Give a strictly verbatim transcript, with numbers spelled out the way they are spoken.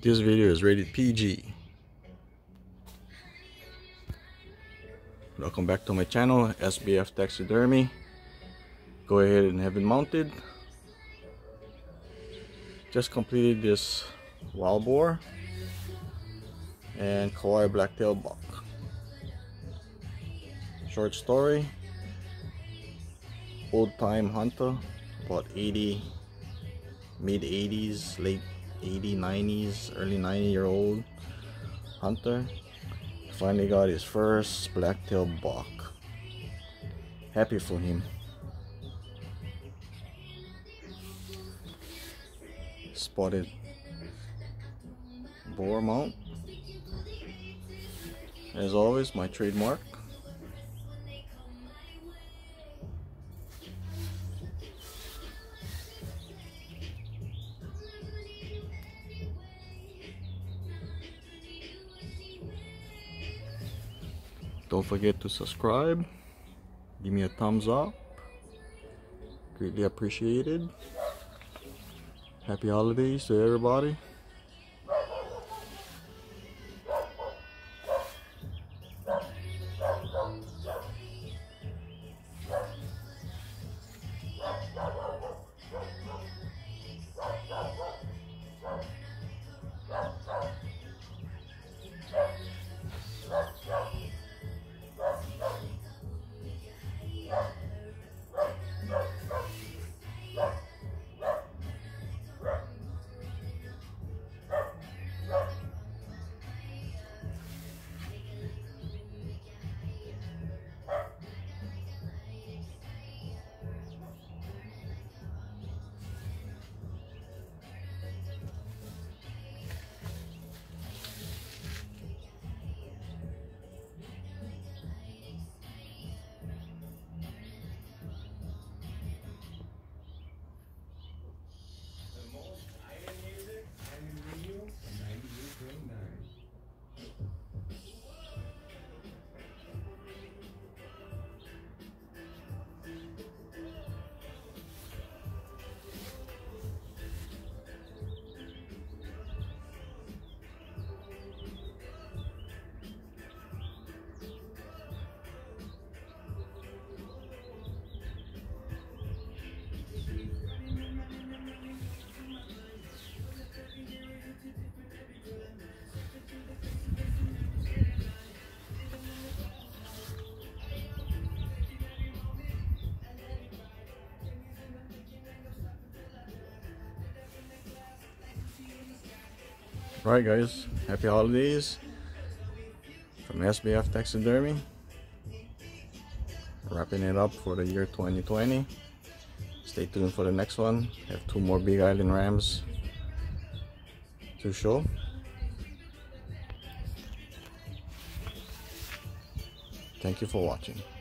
This video is rated P G. Welcome back to my channel, S B F Taxidermy. Go ahead and have it mounted. Just completed this wild boar and Kauai black-tailed buck. Short story: old-time hunter, about eighty, mid eighties, late eighty, nineties, early ninety year old hunter. Finally got his first black-tailed buck. Happy for him. Spotted boar mount. As always, my trademark. Don't forget to subscribe, give me a thumbs up, greatly appreciated. Happy holidays to everybody. Alright guys, happy holidays from S B F Taxidermy. Wrapping it up for the year twenty twenty. Stay tuned for the next one. Have two more Big Island rams to show. Thank you for watching.